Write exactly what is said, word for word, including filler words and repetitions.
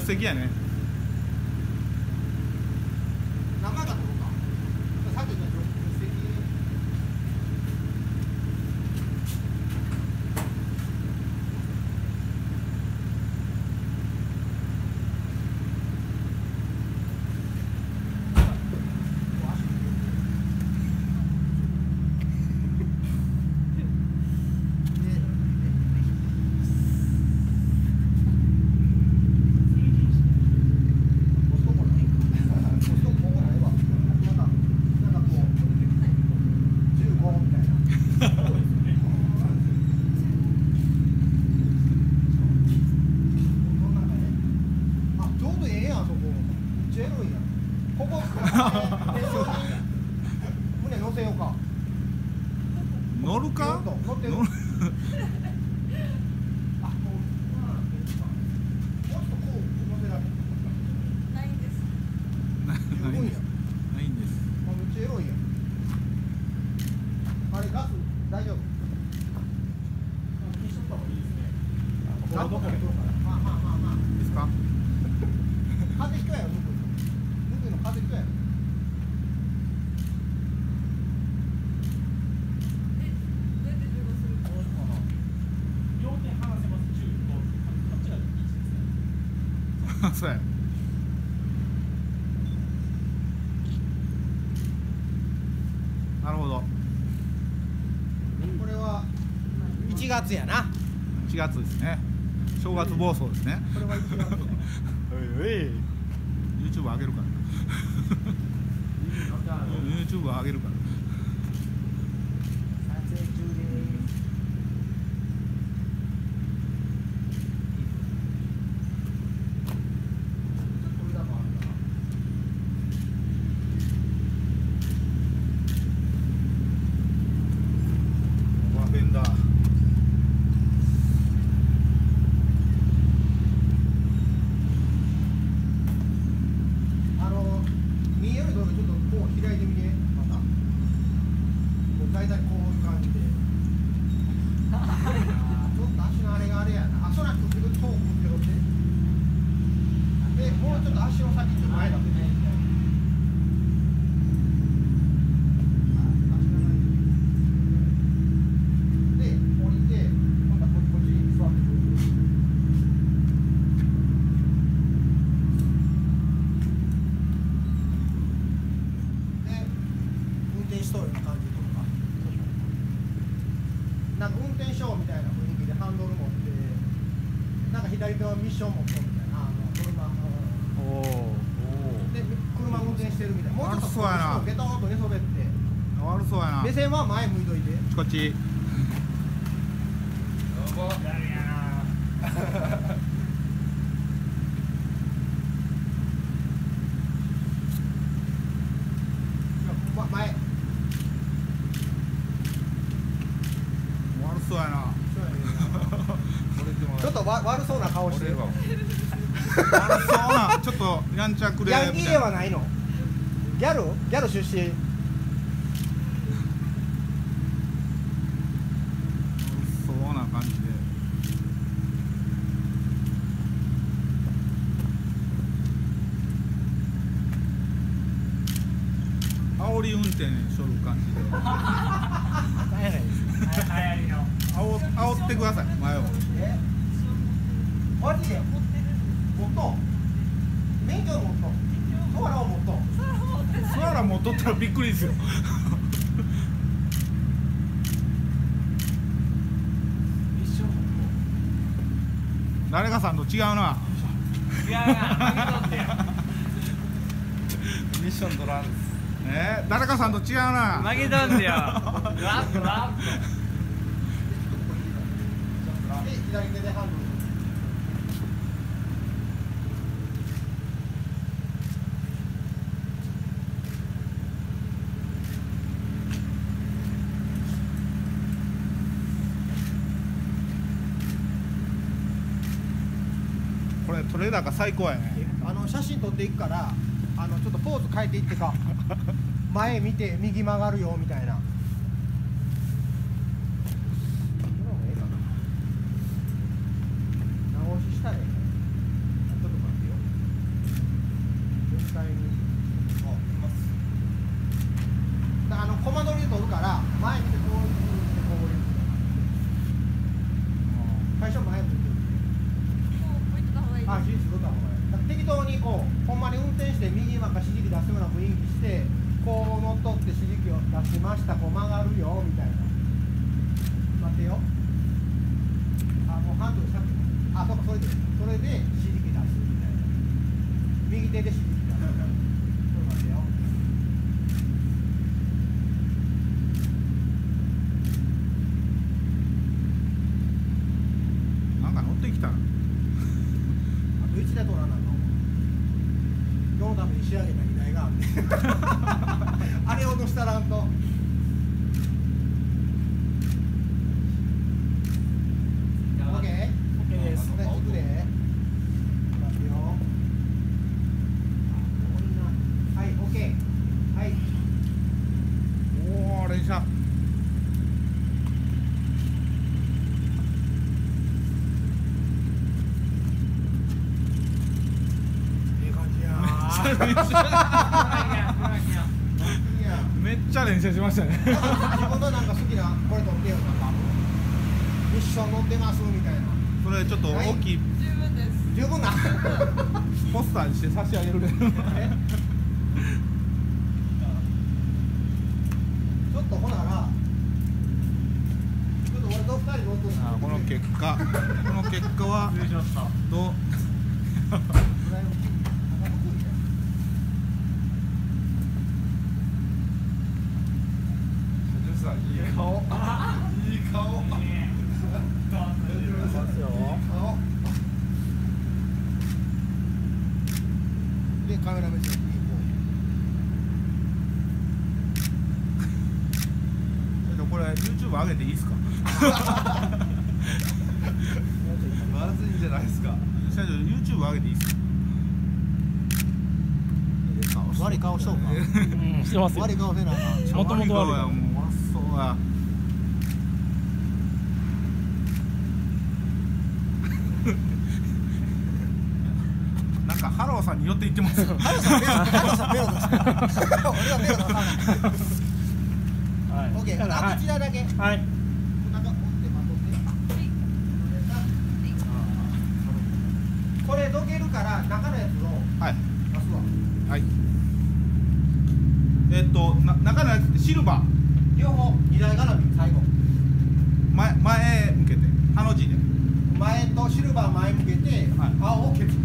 手席やね。 何枚か取ろうか。さっきの助手席。船乗せようか。 乗るか？ 乗ってる。 乗る。 あ、もうちょっとこう乗せられる。 ないんです。 ないんです。ないんです。 めっちゃエロいやん。あれガス大丈夫？消しとった方がいいですね。ガスとか取ろうかな。まあまあまあまあ。 ですか？ 風邪ひくやろ、ぬくぬくの風邪ひくやろ。 そうや。なるほど。 これはいちがつやな。 いちがつですね。正月暴走ですね。 これはいちがつ。 おいおい。YouTube 上げるから。YouTube 上げるから。 撮影中です。なんか運転ショーみたいな雰囲気でハンドル持ってなんか左手はミッション持ってみたいなあの車おお。 で車運転してるみたいなもうちょっとこうゲトンと寝そべって悪そうやな。 目線は前向いといてこっち。 どうも。やるやな。 ま前悪そうやな。 ちょっとわ悪そうな顔してる悪そうな。ちょっとやんちゃくれヤンキーみたいな。 ではないのギャルギャル出身そうな感じで。煽り運転しょる感じで。 何やねん流行りの。 煽煽ってください前を。 えマジで持っとん免許持っとんソアラを持っとんソアラ持っとったらびっくりですよ。誰かさんと違うな。 いやいや、負けとってよ。 ミッション取らんです。えー、誰かさんと違うな。 負けとんでよ。ラップラップ。 で左手でハンドルこれ取れ高最高やね。 あの写真撮っていくからあのちょっとポーズ変えていってか前見て右曲がるよみたいな。直ししたらええ。ちょっと待ってよ。 して右今から指示器出すような雰囲気してこう乗っ取って指示器を出しましたこう曲がるよみたいな待てよあもうハンドルしゃってあそうかそれでそれで指示器出すみたいな右手で指示器出すちょっと待てよなんか乗ってきた。 あといち台取らなあかんわ今日のために仕上げた荷台があんねんあれ落としたらんとオッケー OK ですこれ行くで待ってよはいオッケーはいおお連射。 ええ感じやめっちゃいいやめっちゃ連射しましたね。 自分のなんか好きなこれ撮ってよなんかミッション乗ってますみたいなそれちょっと大きい十分です。 十分なポスターにして差し上げるね。 ちょっとほならちょっと俺と二人乗っとるあこの結果この結果はツーショットどういい顔。いい顔。 ますよ顔でカメラ目線にこれ YouTube 上げていいですか。まずいんじゃないですか。社長 YouTube 上げていいですか。 悪い顔しとうかうんしてますよ悪い顔せなあかんもともと悪いやもう悪そうや。なんかハローさんに寄っていってますよ。 ハロさんペロハロさんペロです俺はペロだはいオッケーあと一台だけはいなんか折って待っとってこれどけるから中のやつをはい出すわはい。えっとな中のやつシルバー両方二台絡み最後前前向けてハの字で。 前とシルバー前向けて、 はい青をケツ